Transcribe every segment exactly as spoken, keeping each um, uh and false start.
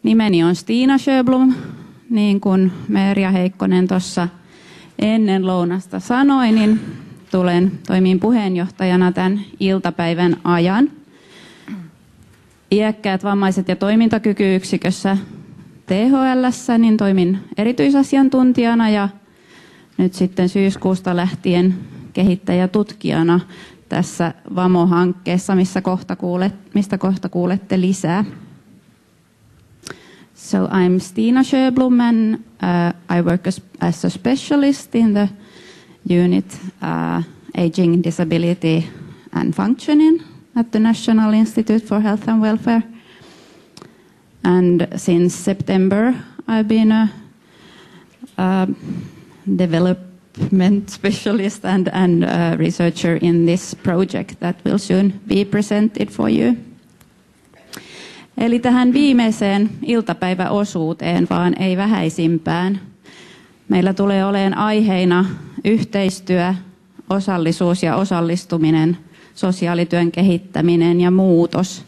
Nimeni on Stina Sjöblom, niin kuin Merja Heikkonen tuossa ennen lounasta sanoi, niin tulen toimiin puheenjohtajana tämän iltapäivän ajan. Iäkkäät vammaiset ja toimintakykyyksikössä T H L:ssä niin toimin erityisasiantuntijana ja nyt sitten syyskuusta lähtien kehittäjätutkijana tässä VAMO-hankkeessa, missä kohta kuulet, mistä kohta kuulette lisää. So I'm Stina Sjöblom and uh, I work as, as a specialist in the unit uh, Aging, Disability and Functioning at the National Institute for Health and Welfare. And since September, I've been a, a development specialist and, and a researcher in this project that will soon be presented for you. Eli tähän viimeiseen iltapäiväosuuteen, vaan ei vähäisimpään. Meillä tulee olemaan aiheina yhteistyö, osallisuus ja osallistuminen, sosiaalityön kehittäminen ja muutos.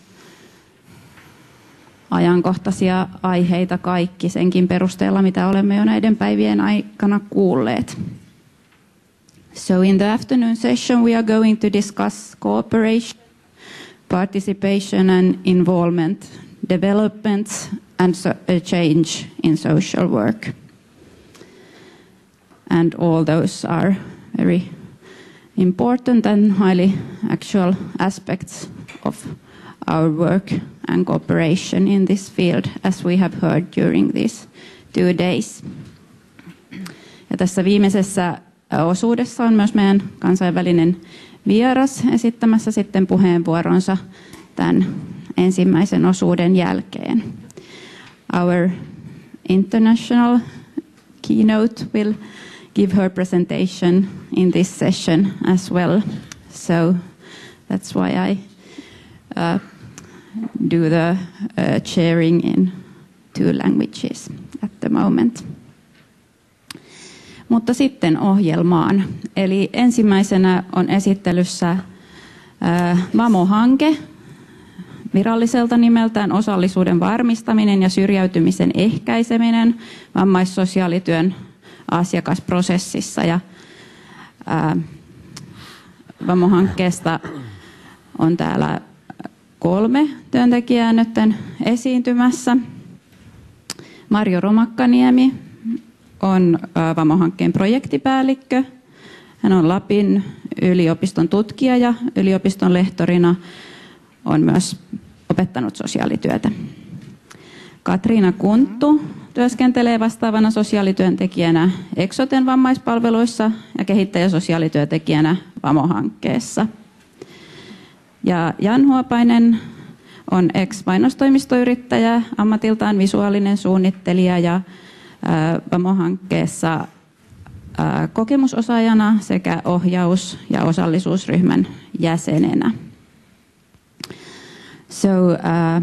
Ajankohtaisia aiheita kaikki senkin perusteella, mitä olemme jo näiden päivien aikana kuulleet. So in the afternoon session we are going to discuss cooperation, participation and involvement, development and so, uh, change in social work. And all those are very important and highly actual aspects of our work and cooperation in this field, as we have heard during these two days. Ja tässä viimeisessä osuudessa on myös meidän kansainvälinen vieras esittämässä sitten puheenvuoronsa tämän ensimmäisen osuuden jälkeen. Our international keynote will give her presentation in this session as well. So that's why I uh, do the uh, chairing in two languages at the moment. Mutta sitten ohjelmaan. Eli ensimmäisenä on esittelyssä äh, VAMO-hanke, viralliselta nimeltään osallisuuden varmistaminen ja syrjäytymisen ehkäiseminen vammaissosiaalityön asiakasprosessissa. Ja, äh, VAMO-hankkeesta on täällä kolme työntekijää nyt esiintymässä. Marjo Romakkaniemi on VAMO-hankkeen projektipäällikkö. Hän on Lapin yliopiston tutkija ja yliopiston lehtorina on myös opettanut sosiaalityötä. Katriina Kunttu työskentelee vastaavana sosiaalityöntekijänä Exoten vammaispalveluissa ja kehittäjäsosiaalityöntekijänä VAMO-hankkeessa. Ja Jan Huopainen on ex-mainostoimistoyrittäjä, ammatiltaan visuaalinen suunnittelija ja VAMO-hankkeessa kokemusosaajana sekä ohjaus- ja osallisuusryhmän jäsenenä. So uh,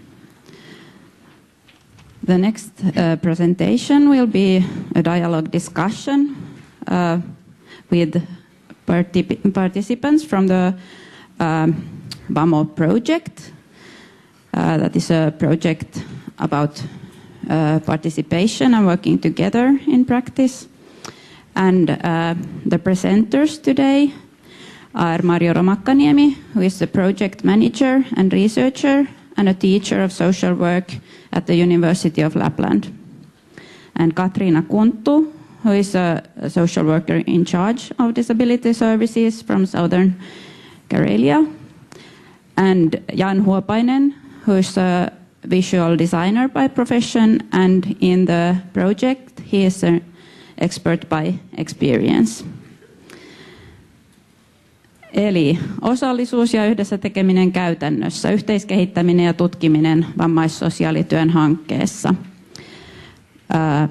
the next uh, presentation will be a dialogue discussion uh, with particip participants from the uh, VAMO project. Uh, that is a project about Uh, participation and working together in practice. And uh, the presenters today are Marjo Romakkaniemi, who is the project manager and researcher and a teacher of social work at the University of Lapland. And Katriina Kunttu, who is a, a social worker in charge of disability services from Southern Karelia. And Jan Huopainen, who is a visual designer by profession, and in the project he is an expert by experience. Eli osallisuus ja yhdessä tekeminen käytännössä, yhteiskehittäminen ja tutkiminen vammaissosiaalityön hankkeessa. Ää,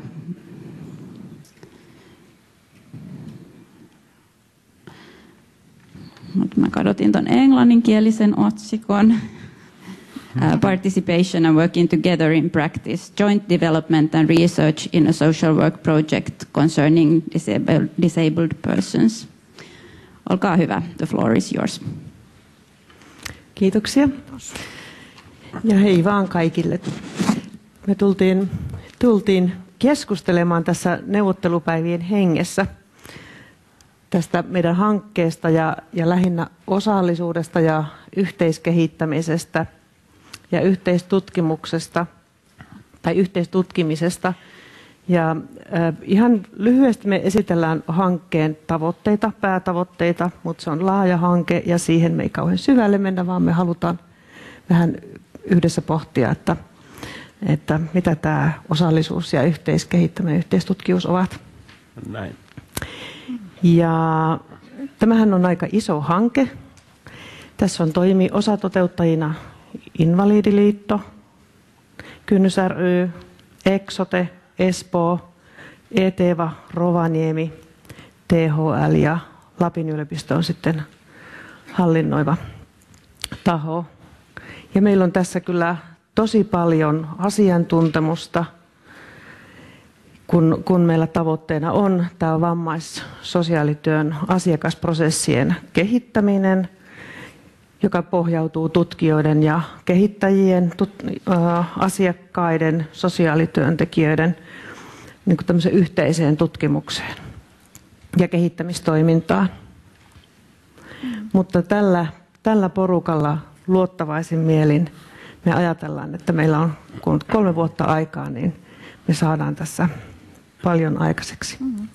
Mutta mä kadotin ton englanninkielisen otsikon. Uh, participation and working together in practice, joint development and research in a social work project concerning disabled, disabled persons. Olkaa hyvä, the floor is yours. Kiitoksia. Ja hei vaan kaikille. me tultiin, tultiin keskustelemaan tässä neuvottelupäivien hengessä tästä meidän hankkeesta ja, ja lähinnä osallisuudesta ja yhteiskehittämisestä ja yhteistutkimuksesta tai yhteistutkimisesta. Ja äh, ihan lyhyesti me esitellään hankkeen tavoitteita, päätavoitteita, mutta se on laaja hanke ja siihen me ei kauhean syvälle mennä, vaan me halutaan vähän yhdessä pohtia, että, että mitä tämä osallisuus ja yhteiskehittäminen ja yhteistutkimus ovat. Näin. Ja tämähän on aika iso hanke. Tässä on toimi osatoteuttajina Invalidiliitto, Kynnys ry, Eksote, Espoo, ETEVA, Rovaniemi, T H L ja Lapin yliopisto on sitten hallinnoiva taho. Ja meillä on tässä kyllä tosi paljon asiantuntemusta, kun, kun meillä tavoitteena on tämä vammaissosiaalityön asiakasprosessien kehittäminen, joka pohjautuu tutkijoiden ja kehittäjien, tut, äh, asiakkaiden, sosiaalityöntekijöiden niin kuin tämmöiseen yhteiseen tutkimukseen ja kehittämistoimintaan. Mm. Mutta tällä, tällä porukalla luottavaisin mielin me ajatellaan, että meillä on kun kolme vuotta aikaa, niin me saadaan tässä paljon aikaiseksi. Mm.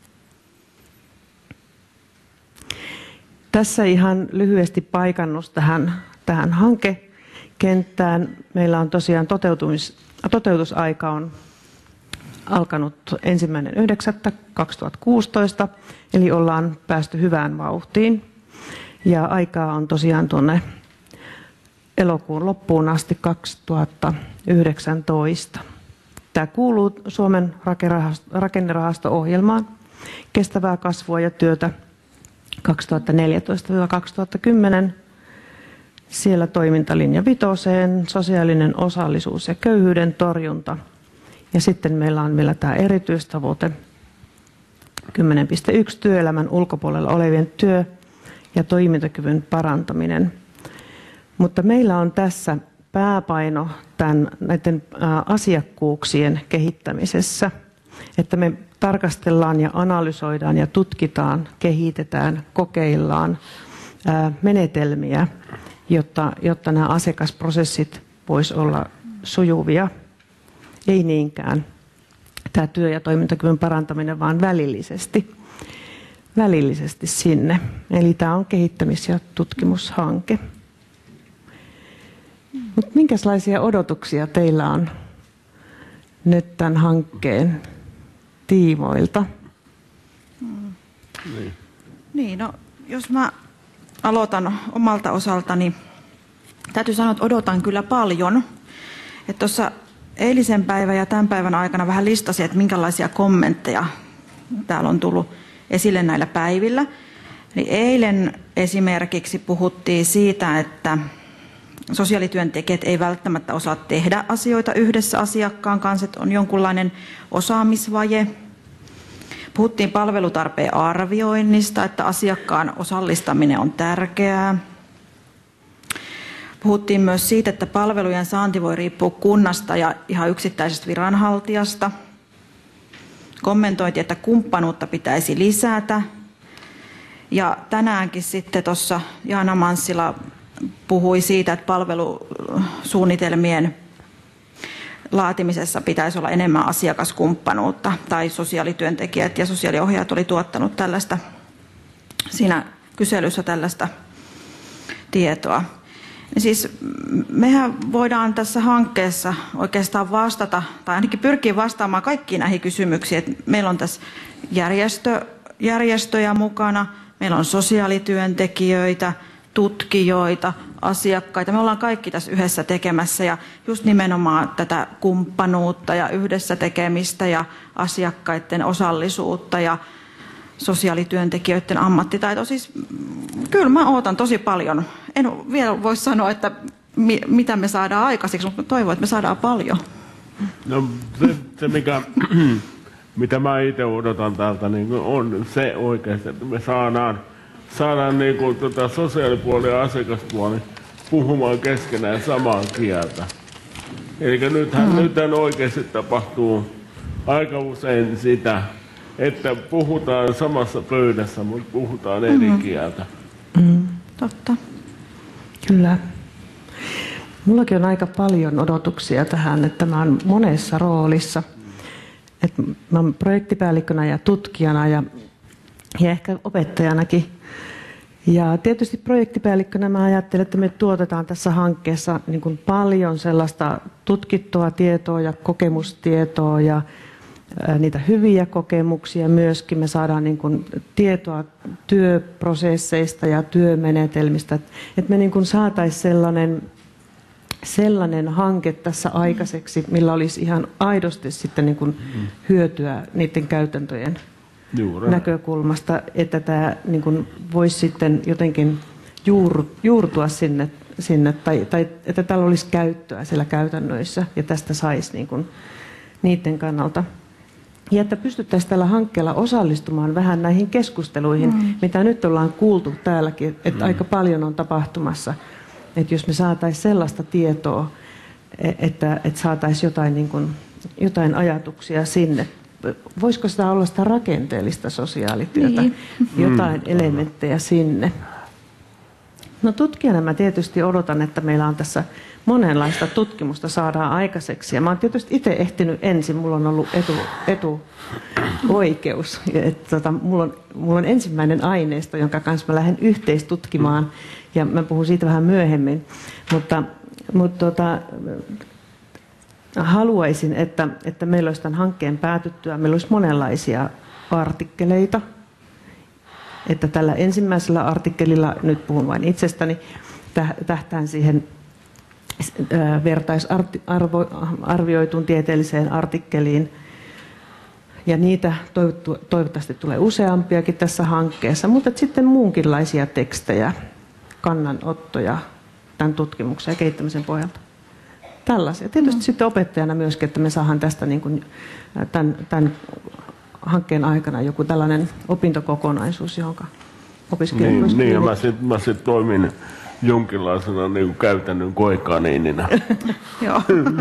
Tässä ihan lyhyesti paikannus tähän, tähän hankekenttään. Meillä on tosiaan toteutumis, toteutusaika on alkanut ensimmäinen yhdeksättä kaksituhattakuusitoista, eli ollaan päästy hyvään vauhtiin. Ja aikaa on tosiaan tuonne elokuun loppuun asti kaksituhattayhdeksäntoista. Tämä kuuluu Suomen rakennerahasto-ohjelmaan kestävää kasvua ja työtä kaksituhattaneljätoista kaksituhattakymmenen. Siellä toimintalinja vitoseen, sosiaalinen osallisuus ja köyhyyden torjunta. Ja sitten meillä on vielä tämä erityistavoite kymmenen piste yksi työelämän ulkopuolella olevien työ- ja toimintakyvyn parantaminen. Mutta meillä on tässä pääpaino tämän, näiden asiakkuuksien kehittämisessä, että me tarkastellaan ja analysoidaan ja tutkitaan, kehitetään, kokeillaan menetelmiä, jotta, jotta nämä asiakasprosessit vois olla sujuvia. Ei niinkään tämä työ- ja toimintakyvyn parantaminen, vaan välillisesti, välillisesti sinne. Eli tämä on kehittämis- ja tutkimushanke. Mutta minkälaisia odotuksia teillä on nyt tämän hankkeen tiimoilta? Mm. Niin. niin, no jos mä aloitan omalta osaltani, täytyy sanoa, että odotan kyllä paljon. Että tuossa eilisen päivän ja tämän päivän aikana vähän listasin, että minkälaisia kommentteja täällä on tullut esille näillä päivillä. Eli eilen esimerkiksi puhuttiin siitä, että sosiaalityöntekijät ei välttämättä osaa tehdä asioita yhdessä asiakkaan kanssa, että on jonkunlainen osaamisvaje. Puhuttiin palvelutarpeen arvioinnista, että asiakkaan osallistaminen on tärkeää. Puhuttiin myös siitä, että palvelujen saanti voi riippua kunnasta ja ihan yksittäisestä viranhaltijasta. Kommentoitiin, että kumppanuutta pitäisi lisätä. Ja tänäänkin sitten tuossa Jaana Manssila puhui siitä, että palvelusuunnitelmien laatimisessa pitäisi olla enemmän asiakaskumppanuutta, tai sosiaalityöntekijät ja sosiaaliohjaajat oli tuottanut tällaista, siinä kyselyssä tällaista tietoa. Ja siis mehän voidaan tässä hankkeessa oikeastaan vastata, tai ainakin pyrkiä vastaamaan kaikkiin näihin kysymyksiin. Että meillä on tässä järjestö, järjestöjä mukana, meillä on sosiaalityöntekijöitä, tutkijoita, asiakkaita. Me ollaan kaikki tässä yhdessä tekemässä ja just nimenomaan tätä kumppanuutta ja yhdessä tekemistä ja asiakkaiden osallisuutta ja sosiaalityöntekijöiden ammattitaito. Siis kyllä mä ootan tosi paljon. En vielä voi sanoa, että mi- mitä me saadaan aikaiseksi, mutta toivon, että me saadaan paljon. No se, se mikä, mitä mä itse odotan täältä, niin on se oikeasti, että me saadaan saadaan niin kuin, tota, sosiaalipuoli ja asiakaspuoli puhumaan keskenään samaa kieltä. Eli nythän, mm. nythän oikeasti tapahtuu aika usein sitä, että puhutaan samassa pöydässä, mutta puhutaan eri mm. kieltä. Mm. Totta. Kyllä. Mullakin on aika paljon odotuksia tähän, että mä oon monessa roolissa. Että mä oon projektipäällikkönä ja tutkijana ja, ja ehkä opettajanakin. Ja tietysti projektipäällikkönä mä ajattelen, että me tuotetaan tässä hankkeessa niin kuin paljon sellaista tutkittua tietoa ja kokemustietoa ja ää, niitä hyviä kokemuksia myöskin. Me saadaan niin kuin tietoa työprosesseista ja työmenetelmistä, että me niin kuin saataisiin sellainen, sellainen hanke tässä aikaiseksi, millä olisi ihan aidosti sitten niin kuin hyötyä niiden käytäntöjen Juuri. näkökulmasta, että tämä niin kuin voisi sitten jotenkin juur, juurtua sinne, sinne tai, tai että tällä olisi käyttöä siellä käytännöissä ja tästä saisi niin kuin niiden kannalta. Ja että pystyttäisiin tällä hankkeella osallistumaan vähän näihin keskusteluihin, mm. mitä nyt ollaan kuultu täälläkin, että mm. aika paljon on tapahtumassa. Että jos me saataisiin sellaista tietoa, että, että saataisiin jotain, niin kuin, jotain ajatuksia sinne. Voisiko sitä olla sitä rakenteellista sosiaalityötä, niin. jotain mm. elementtejä sinne? No tutkijana mä tietysti odotan, että meillä on tässä monenlaista tutkimusta saadaan aikaiseksi. Ja mä oon tietysti itse ehtinyt ensin, mulla on ollut etu, etuoikeus. Et, tota, mulla, on, mulla on ensimmäinen aineisto, jonka kanssa mä lähden yhteistutkimaan, ja mä puhun siitä vähän myöhemmin. Mutta, mutta tota, haluaisin, että, että meillä olisi tämän hankkeen päätyttyä, meillä olisi monenlaisia artikkeleita. Että tällä ensimmäisellä artikkelilla, nyt puhun vain itsestäni, tähtään siihen vertaisarvioituun tieteelliseen artikkeliin. Ja niitä toivottavasti tulee useampiakin tässä hankkeessa, mutta sitten muunkinlaisia tekstejä, kannanottoja tämän tutkimuksen ja kehittämisen pohjalta. Tällaisia. Tietysti mm. sitten opettajana myöskin, että me saadaan tästä niin kuin tämän, tämän hankkeen aikana joku tällainen opintokokonaisuus, johon opiskelijat Niin, niin ja mä sitten sit toimin jonkinlaisena niin kuin käytännön koekaniinina. Joo.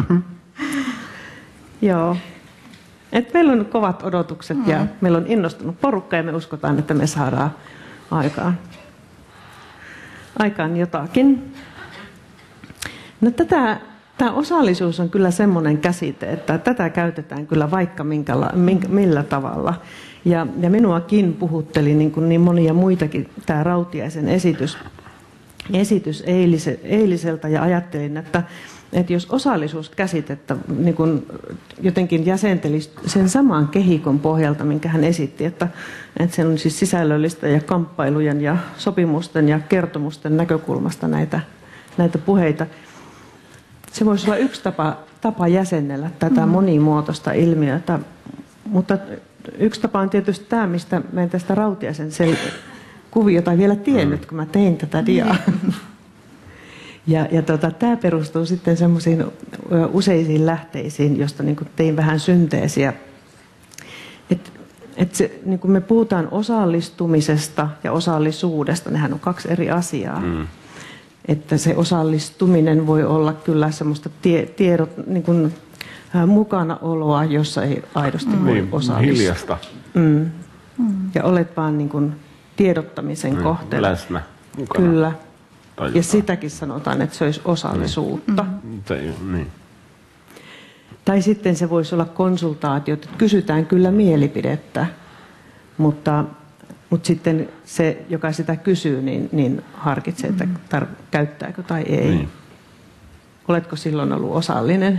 Joo. Et meillä on kovat odotukset mm. ja meillä on innostunut porukka ja me uskotaan, että me saadaan aikaan, aikaan jotakin. No tätä, tämä osallisuus on kyllä semmoinen käsite, että tätä käytetään kyllä vaikka minkäla, minkä, millä tavalla. Ja, ja minuakin puhutteli niin, kuin niin monia muitakin tämä Rautiaisen esitys, esitys eilise, eiliseltä ja ajattelin, että, että jos osallisuuskäsitettä niin kuin jotenkin jäsentelisi sen saman kehikon pohjalta, minkä hän esitti, että, että se on siis sisällöllistä ja kamppailujen ja sopimusten ja kertomusten näkökulmasta näitä, näitä puheita. Se voisi olla yksi tapa, tapa jäsennellä tätä monimuotoista ilmiötä, mutta yksi tapa on tietysti tämä, mistä mä en tästä Rautiaisen sel- kuviota ei vielä tiennyt, kun mä tein tätä diaa. Ja, ja tota, tämä perustuu sitten semmoisiin useisiin lähteisiin, josta niin kuin tein vähän synteesiä. Et, et se, niin kuin me puhutaan osallistumisesta ja osallisuudesta, nehän on kaksi eri asiaa. Mm. Että se osallistuminen voi olla kyllä semmoista tie, tiedot, niin kuin, äh, mukanaoloa, jossa ei aidosti mm. voi niin, osallistua. Hiljasta. Mm. Mm. Ja olet vaan niin kuin tiedottamisen mm. kohteena. Läsnä. Mukana. Kyllä. Tai ja sitäkin sanotaan, että se olisi osallisuutta. Mm. Se, niin. Tai sitten se voisi olla konsultaatio, että kysytään kyllä mielipidettä, mutta, mutta sitten se, joka sitä kysyy, niin, niin harkitsee, että tar- käyttääkö tai ei. Niin. Oletko silloin ollut osallinen?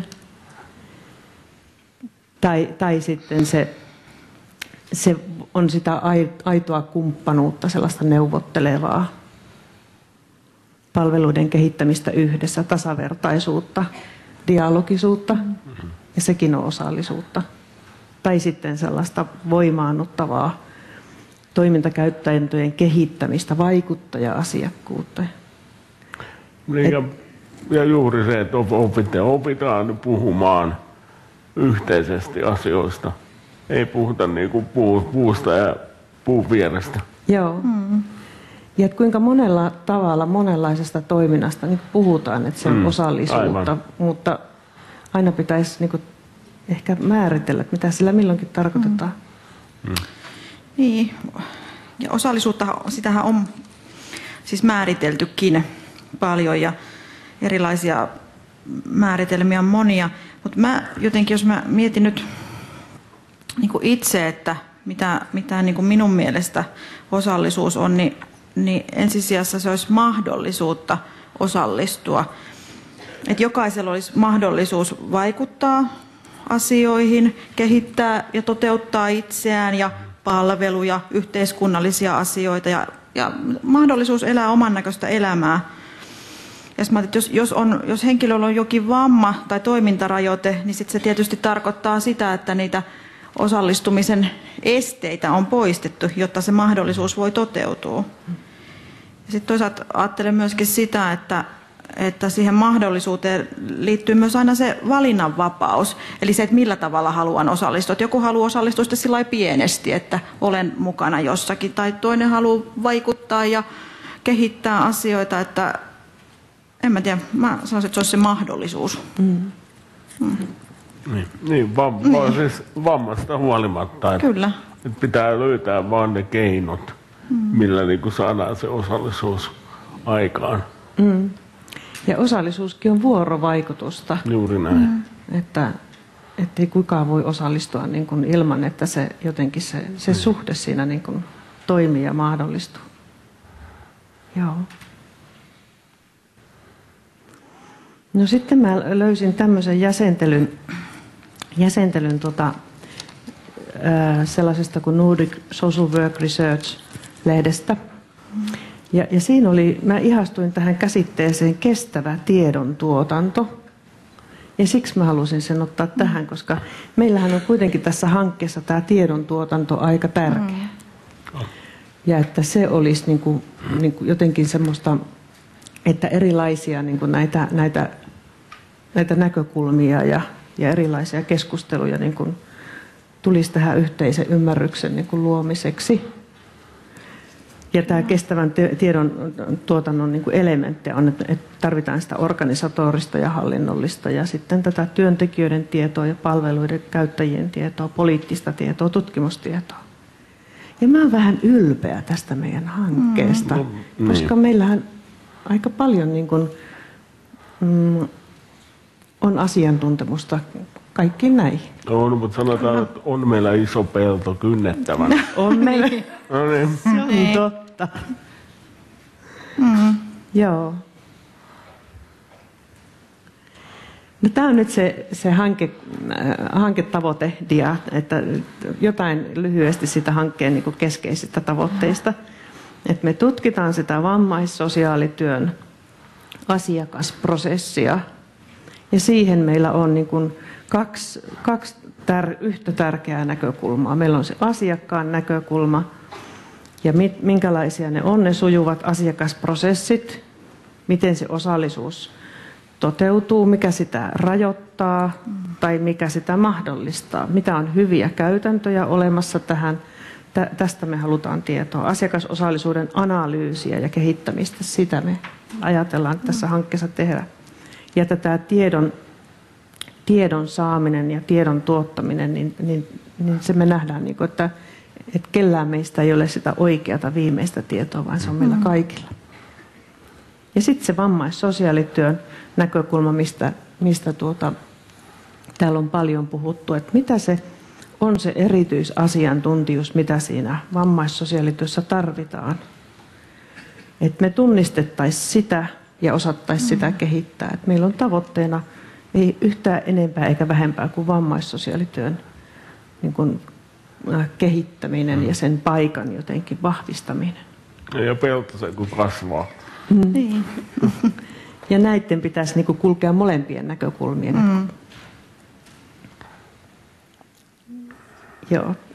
Tai, tai sitten se, se on sitä aitoa kumppanuutta, sellaista neuvottelevaa palveluiden kehittämistä yhdessä, tasavertaisuutta, dialogisuutta, mm-hmm. ja sekin on osallisuutta. Tai sitten sellaista voimaannuttavaa toimintakäyttäjien kehittämistä, vaikuttaja-asiakkuutta. Niin, ja, ja juuri se, että opitaan, opitaan puhumaan yhteisesti asioista. Ei puhuta niin kuin puu, puusta ja puun vierestä. Joo. Mm. Ja että kuinka monella tavalla, monenlaisesta toiminnasta niin puhutaan, että se on mm, osallisuutta, aivan. mutta aina pitäisi niin kuin ehkä määritellä, että mitä sillä milloinkin tarkoitetaan. Mm. Niin, ja osallisuutta, sitähän on siis määriteltykin paljon ja erilaisia määritelmiä on monia, mutta mä jotenkin, jos mä mietin nyt niin kuin itse, että mitä, mitä niin kuin minun mielestä osallisuus on, niin, niin ensisijassa se olisi mahdollisuutta osallistua. Että jokaisella olisi mahdollisuus vaikuttaa asioihin, kehittää ja toteuttaa itseään ja palveluja, yhteiskunnallisia asioita ja, ja mahdollisuus elää oman näköistä elämää. Ja mä, että jos, jos, on, jos henkilöllä on jokin vamma tai toimintarajoite, niin sit se tietysti tarkoittaa sitä, että niitä osallistumisen esteitä on poistettu, jotta se mahdollisuus voi toteutua. Ja sitten toisaalta ajattelen myöskin sitä, että, että siihen mahdollisuuteen liittyy myös aina se valinnanvapaus. Eli se, että millä tavalla haluan osallistua. Että joku haluaa osallistua sitten sillä lailla pienesti, että olen mukana jossakin. Tai toinen haluaa vaikuttaa ja kehittää asioita, että en mä tiedä, mä sanoisin, että se olisi se mahdollisuus. Mm. Mm. Niin, niin, vam, niin. Siis vammasta huolimatta, että, Kyllä. että pitää löytää vaan ne keinot, mm. millä niin kuin saadaan se osallisuus aikaan. Mm. Ja osallisuuskin on vuorovaikutusta. Juuri näin. Mm. Että ei kukaan voi osallistua niin kuin ilman, että se jotenkin se, se mm. suhde siinä niin kuin toimii ja mahdollistuu. Joo. No sitten mä löysin tämmöisen jäsentelyn, jäsentelyn tota, ää, sellaisesta kuin Nordic Social Work Research-lehdestä. Ja, ja siinä oli, mä ihastuin tähän käsitteeseen kestävä tiedon tuotanto. Ja siksi mä halusin sen ottaa tähän, koska meillähän on kuitenkin tässä hankkeessa tämä tiedon tuotanto aika tärkeä. Ja että se olisi niin kuin, niin kuin jotenkin semmoista, että erilaisia niin kuin näitä, näitä, näitä näkökulmia ja, ja erilaisia keskusteluja niin kuin tulisi tähän yhteisen ymmärryksen niin kuin luomiseksi. Ja tämä kestävän tiedon tuotannon niin kuin elementtejä on, että tarvitaan sitä organisatorista ja hallinnollista ja sitten tätä työntekijöiden tietoa ja palveluiden käyttäjien tietoa, poliittista tietoa, tutkimustietoa. Ja mä oon vähän ylpeä tästä meidän hankkeesta, mm. koska meillähän aika paljon niin kuin, mm, on asiantuntemusta kaikkiin näihin. On, mutta sanotaan, että on meillä iso pelto kynnettävänä. On meillä. No niin. Se on niin. Totta. Mm. Joo. No, tämä on nyt se, se hanke, äh, hanketavoitedia, että jotain lyhyesti sitä hankkeen niin kuin keskeisistä tavoitteista. Että me tutkitaan sitä vammaissosiaalityön asiakasprosessia ja siihen meillä on niin kuin kaksi, kaksi tär, yhtä tärkeää näkökulmaa. Meillä on se asiakkaan näkökulma ja mit, minkälaisia ne on ne sujuvat asiakasprosessit, miten se osallisuus toteutuu, mikä sitä rajoittaa tai mikä sitä mahdollistaa. Mitä on hyviä käytäntöjä olemassa tähän. Tästä me halutaan tietoa. Asiakasosallisuuden analyysiä ja kehittämistä, sitä me ajatellaan tässä hankkeessa tehdä. Ja tätä tiedon, tiedon saaminen ja tiedon tuottaminen, niin, niin, niin se me nähdään, niin kuin, että, että kellään meistä ei ole sitä oikeata viimeistä tietoa, vaan se on meillä kaikilla. Ja sitten se vammaissosiaalityön näkökulma, mistä, mistä tuota, täällä on paljon puhuttu, että mitä se on se erityisasiantuntijuus, mitä siinä vammaissosiaalityössä tarvitaan. Että me tunnistettaisiin sitä ja osattaisiin sitä kehittää. Että meillä on tavoitteena ei yhtään enempää eikä vähempää kuin vammaissosiaalityön niin kuin, äh, kehittäminen ja sen paikan jotenkin vahvistaminen. Ja pelto se, kun kasvaa. Mm. Niin. Ja näiden pitäisi niin kuin kulkea molempien näkökulmien. Mm. Joo.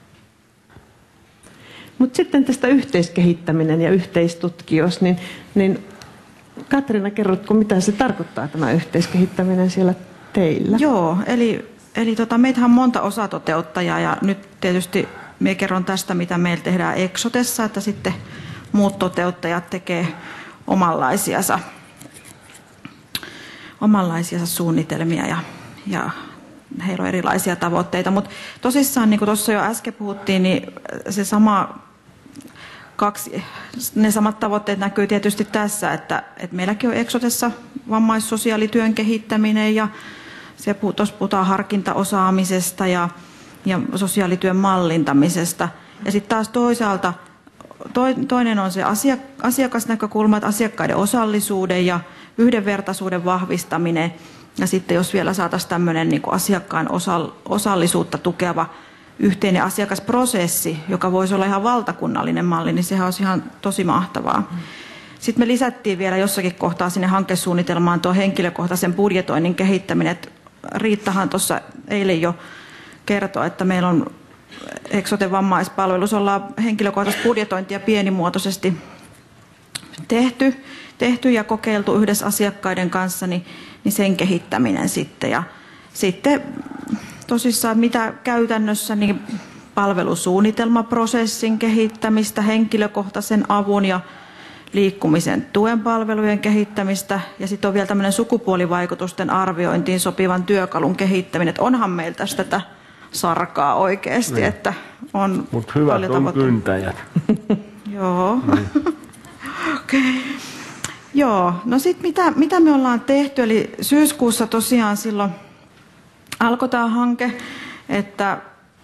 Mutta sitten tästä yhteiskehittäminen ja yhteistutkimus, niin, niin Katriina, kerrotko, mitä se tarkoittaa tämä yhteiskehittäminen siellä teillä? Joo, eli, eli tota, meitähän on monta osatoteuttajaa ja nyt tietysti minä kerron tästä, mitä meillä tehdään Exotessa, että sitten muut toteuttajat tekee omanlaisiansa, omanlaisiansa suunnitelmia ja, ja heillä on erilaisia tavoitteita. Mutta tosissaan, niin kuin tuossa jo äsken puhuttiin, niin se sama, kaksi, ne samat tavoitteet näkyy tietysti tässä, että, että meilläkin on Eksotessa vammaissosiaalityön kehittäminen ja tuossa puhutaan harkintaosaamisesta ja, ja sosiaalityön mallintamisesta. Ja sitten taas toisaalta toinen on se asiakasnäkökulma, että asiakkaiden osallisuuden ja yhdenvertaisuuden vahvistaminen. Ja sitten jos vielä saataisiin tämmöinen niin kuin asiakkaan osallisuutta tukeva yhteinen asiakasprosessi, joka voisi olla ihan valtakunnallinen malli, niin sehän olisi ihan tosi mahtavaa. Sitten me lisättiin vielä jossakin kohtaa sinne hankesuunnitelmaan tuo henkilökohtaisen budjetoinnin kehittäminen. Että Riittahan tuossa eilen jo kertoi, että meillä on Eksoten vammaispalvelussa ollaan henkilökohtaista budjetointia pienimuotoisesti tehty, tehty ja kokeiltu yhdessä asiakkaiden kanssa, niin, niin sen kehittäminen sitten. Ja sitten tosissaan mitä käytännössä, niin palvelusuunnitelmaprosessin kehittämistä, henkilökohtaisen avun ja liikkumisen tuen palvelujen kehittämistä ja sitten on vielä tämmöinen sukupuolivaikutusten arviointiin sopivan työkalun kehittäminen. Että onhan meillä tästä tätä sarkaa oikeasti, niin. Että on Mutta hyvät on kyntäjät. Joo. Niin. Okei. Okay. Joo, no sitten mitä, mitä me ollaan tehty, eli syyskuussa tosiaan silloin alkoi tämä hanke, että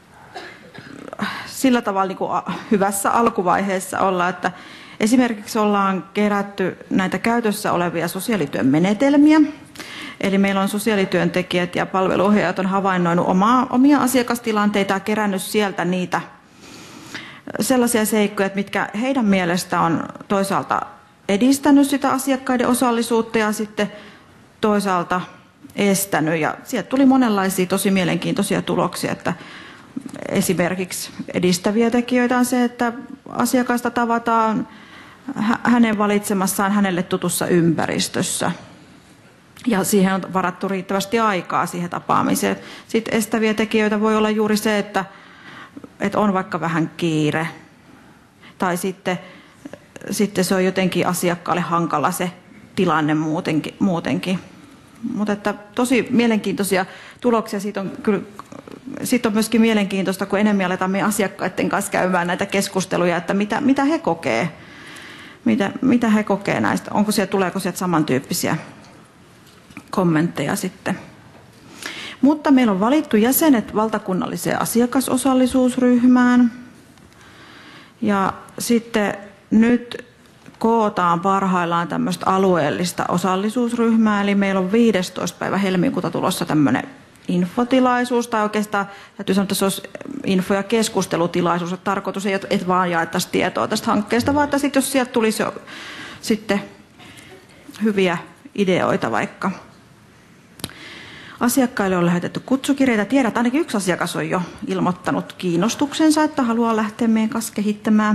sillä tavalla niin kuin hyvässä alkuvaiheessa ollaan, että esimerkiksi ollaan kerätty näitä käytössä olevia sosiaalityön menetelmiä. Eli meillä on sosiaalityöntekijät ja palveluohjaajat on havainnoinut omaa, omia asiakastilanteita ja kerännyt sieltä niitä sellaisia seikkoja, mitkä heidän mielestä on toisaalta edistänyt sitä asiakkaiden osallisuutta ja sitten toisaalta estänyt. Ja sieltä tuli monenlaisia tosi mielenkiintoisia tuloksia, että esimerkiksi edistäviä tekijöitä on se, että asiakasta tavataan hänen valitsemassaan hänelle tutussa ympäristössä. Ja siihen on varattu riittävästi aikaa siihen tapaamiseen. Sitten estäviä tekijöitä voi olla juuri se, että, että on vaikka vähän kiire. Tai sitten, sitten se on jotenkin asiakkaalle hankala se tilanne muutenkin. muutenkin. Mutta että tosi mielenkiintoisia tuloksia. Siitä on, kyllä, siitä on myöskin mielenkiintoista, kun enemmän aletaan meidän asiakkaiden kanssa käymään näitä keskusteluja, että mitä, mitä he kokee. Mitä, mitä he kokee näistä. Onko siellä, tuleeko sieltä samantyyppisiä kommentteja sitten. Mutta meillä on valittu jäsenet valtakunnalliseen asiakasosallisuusryhmään. Ja sitten nyt kootaan parhaillaan tämmöistä alueellista osallisuusryhmää. Eli meillä on viidestoista päivä helmikuuta tulossa tämmöinen infotilaisuus. Tai oikeastaan täytyy sanoa, että se olisi info- ja keskustelutilaisuus. Että tarkoitus ei, että vaan jaettaisiin tietoa tästä hankkeesta, vaan että sitten, jos sieltä tulisi jo sitten hyviä ideoita vaikka. Asiakkaille on lähetetty kutsukirjeitä. Tiedät, ainakin yksi asiakas on jo ilmoittanut kiinnostuksensa, että haluaa lähteä meidän kanssa kehittämään.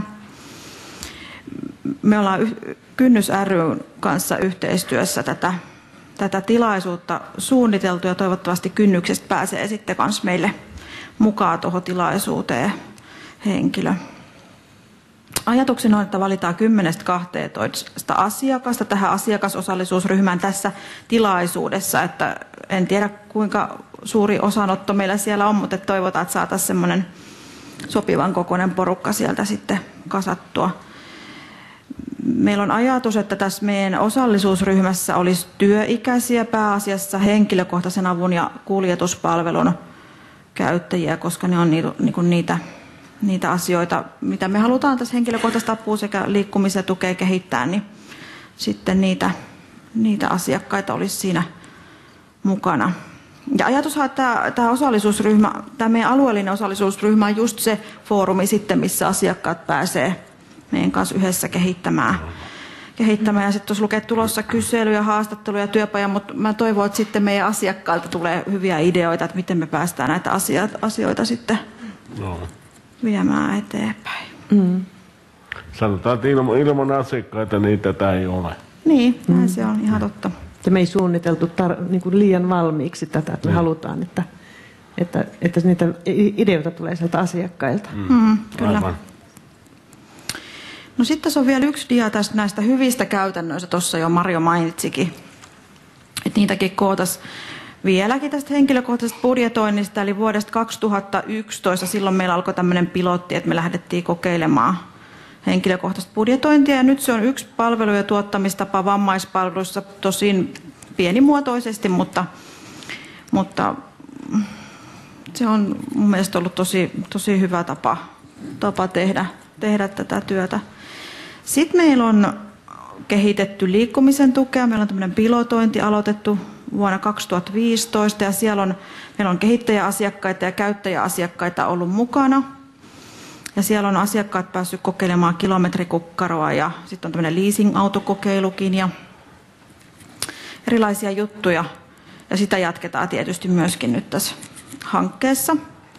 Me ollaan Kynnys ry:n kanssa yhteistyössä tätä, tätä tilaisuutta suunniteltu ja toivottavasti Kynnyksestä pääsee sitten myös meille mukaan tuohon tilaisuuteen henkilö. Ajatuksena on, että valitaan kymmenestä kahteentoista asiakasta tähän asiakasosallisuusryhmään tässä tilaisuudessa. Että en tiedä, kuinka suuri osanotto meillä siellä on, mutta toivotaan, että saataisiin semmoinen sopivan kokoinen porukka sieltä sitten kasattua. Meillä on ajatus, että tässä meidän osallisuusryhmässä olisi työikäisiä pääasiassa henkilökohtaisen avun ja kuljetuspalvelun käyttäjiä, koska ne on niitä niitä asioita, mitä me halutaan tässä henkilökohtaista apua sekä liikkumisen tukea kehittää, niin sitten niitä, niitä asiakkaita olisi siinä mukana. Ja ajatushan, että tämä, tämä osallisuusryhmä, tämä meidän alueellinen osallisuusryhmä on just se foorumi sitten, missä asiakkaat pääsee meidän kanssa yhdessä kehittämään. kehittämään. Ja sitten tuossa lukee tulossa kyselyjä, haastatteluja ja työpaja, mutta mä toivon, että sitten meidän asiakkailta tulee hyviä ideoita, että miten me päästään näitä asioita sitten no. viemään eteenpäin. Mm. Sanotaan, että ilman, ilman asiakkaita niin tätä ei ole. Niin, näin mm. se on ihan totta. Ja me ei suunniteltu tar- niin kuin liian valmiiksi tätä, että me mm. halutaan, että, että, että niitä ideoita tulee sieltä asiakkailta. Mm. Mm, kyllä. Aivan. No sitten tässä on vielä yksi dia tästä näistä hyvistä käytännöistä, tuossa jo Marjo mainitsikin, että niitäkin kootaisiin vieläkin tästä henkilökohtaisesta budjetoinnista, eli vuodesta kaksituhattayksitoista, silloin meillä alkoi tämmöinen pilotti, että me lähdettiin kokeilemaan henkilökohtaista budjetointia, ja nyt se on yksi palvelu- ja tuottamistapa vammaispalveluissa, tosin pienimuotoisesti, mutta, mutta se on mun mielestä ollut tosi, tosi hyvä tapa, tapa tehdä, tehdä tätä työtä. Sitten meillä on kehitetty liikkumisen tukea. Meillä on tämmöinen pilotointi aloitettu vuonna kaksituhattaviisitoista ja siellä on, meillä on kehittäjäasiakkaita ja käyttäjäasiakkaita ollut mukana. Ja siellä on asiakkaat päässyt kokeilemaan kilometrikukkaroa ja sitten on tämmöinen leasing-autokokeilukin ja erilaisia juttuja. Ja sitä jatketaan tietysti myöskin nyt tässä hankkeessa.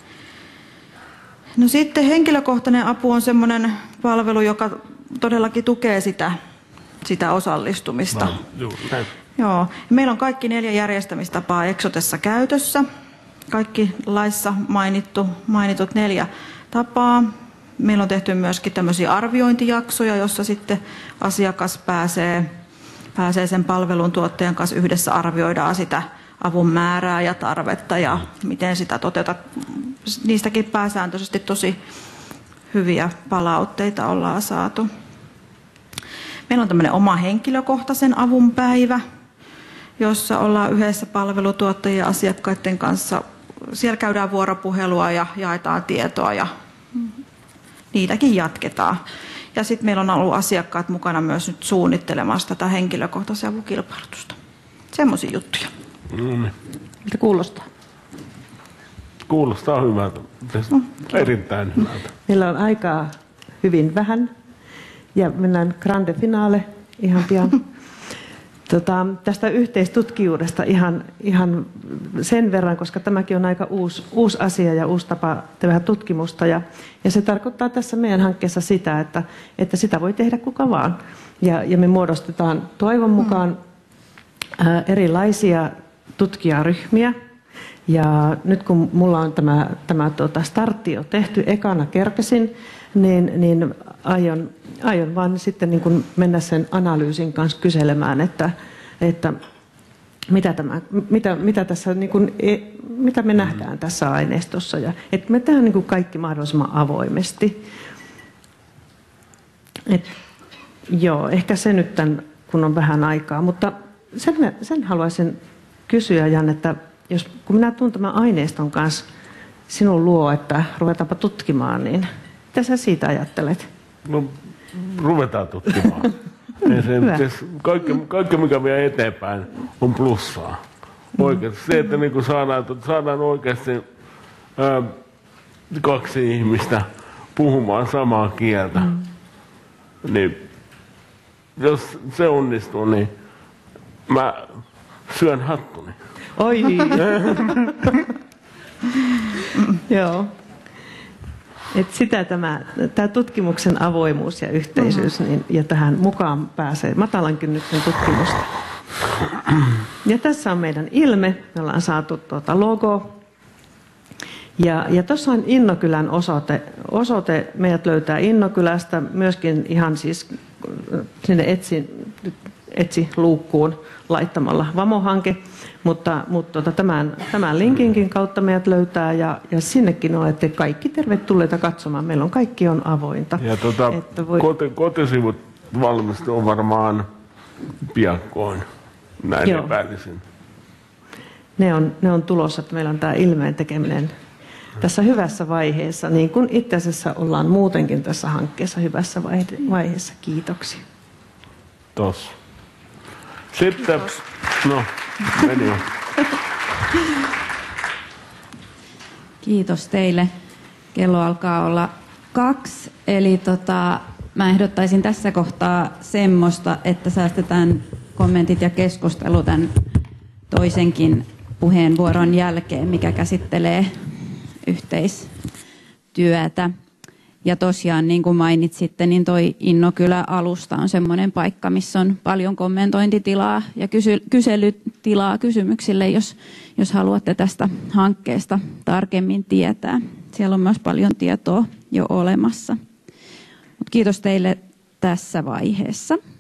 No sitten henkilökohtainen apu on semmoinen palvelu, joka todellakin tukee sitä, sitä osallistumista. No, juu, Joo. Meillä on kaikki neljä järjestämistapaa Exotessa käytössä. Kaikki laissa mainittu, mainitut neljä tapaa. Meillä on tehty myöskin tämmöisiä arviointijaksoja, jossa sitten asiakas pääsee, pääsee sen palvelun tuottajan kanssa yhdessä arvioidaan sitä avun määrää ja tarvetta ja miten sitä toteutat. Niistäkin pääsääntöisesti tosi hyviä palautteita ollaan saatu. Meillä on tämmöinen oma henkilökohtaisen avun päivä, jossa ollaan yhdessä palvelutuottajien ja asiakkaiden kanssa. Siellä käydään vuoropuhelua ja jaetaan tietoa ja niitäkin jatketaan. Ja sitten meillä on ollut asiakkaat mukana myös nyt suunnittelemassa tätä henkilökohtaisen avun kilpailutusta. Semmoisia juttuja. Mm. Miltä kuulostaa? Kuulostaa hyvältä. No, Erittäin hyvältä. Meillä on aikaa hyvin vähän ja mennään grande finale ihan pian. Tota, tästä yhteistutkijuudesta ihan, ihan sen verran, koska tämäkin on aika uusi, uusi asia ja uusi tapa tehdä tutkimusta. Ja, ja se tarkoittaa tässä meidän hankkeessa sitä, että, että sitä voi tehdä kuka vaan. Ja, ja me muodostetaan toivon mukaan ää, erilaisia tutkijaryhmiä. Ja nyt kun mulla on tämä, tämä tuota startti jo tehty, ekana kerkesin, niin, niin aion, aion vaan sitten niin kuin mennä sen analyysin kanssa kyselemään, että, että mitä, tämä, mitä, mitä, tässä, niin kuin, mitä me nähdään tässä aineistossa. Ja, että me tehdään niin kuin kaikki mahdollisimman avoimesti. Et, joo, ehkä se nyt tämän, kun on vähän aikaa, mutta sen, sen haluaisin kysyä, Jan, että jos, kun minä tulen tämän aineiston kanssa sinun luo, että ruvetaanpa tutkimaan, niin mitä sä siitä ajattelet? No, ruvetaan tutkimaan. se, se, kaikki, kaikki, mikä vie eteenpäin, on plussaa. Oikeasti. Se, että niin saadaan, saadaan oikeasti ää, kaksi ihmistä puhumaan samaa kieltä, mm. niin jos se onnistuu, niin mä syön hattuni. Oi! Joo. Et sitä tämä, tämä tutkimuksen avoimuus ja yhteisyys niin, ja tähän mukaan pääsee matalan kynnyksen tutkimusta. Ja tässä on meidän ilme. Me ollaan saatu tuota logo. Ja, ja tuossa on Innokylän osoite. osoite. Meidät löytää Innokylästä myöskin ihan siis sinne etsi, etsi luukkuun laittamalla Vamo-hanke. Mutta, mutta tota, tämän, tämän linkinkin kautta meidät löytää ja, ja sinnekin olette kaikki tervetulleita katsomaan. Meillä on kaikki on avointa. Ja tota, voi... koti, kotisivut valmistuu varmaan piakkoin, näin Joo. epäilisin. Ne on, ne on tulossa, että meillä on tämä ilmeen tekeminen tässä hyvässä vaiheessa, niin kuin itse asiassa ollaan muutenkin tässä hankkeessa hyvässä vaiheessa. Kiitoksia. Tossa. Sitten, no, meni jo. Kiitos teille. Kello alkaa olla kaksi, eli tota, mä ehdottaisin tässä kohtaa semmoista, että säästetään kommentit ja keskustelu tämän toisenkin puheenvuoron jälkeen, mikä käsittelee yhteistyötä. Ja tosiaan, niin kuin mainitsitte, niin toi Innokylä-alusta on semmoinen paikka, missä on paljon kommentointitilaa ja kysy- kyselytilaa kysymyksille, jos, jos haluatte tästä hankkeesta tarkemmin tietää. Siellä on myös paljon tietoa jo olemassa. Mut kiitos teille tässä vaiheessa.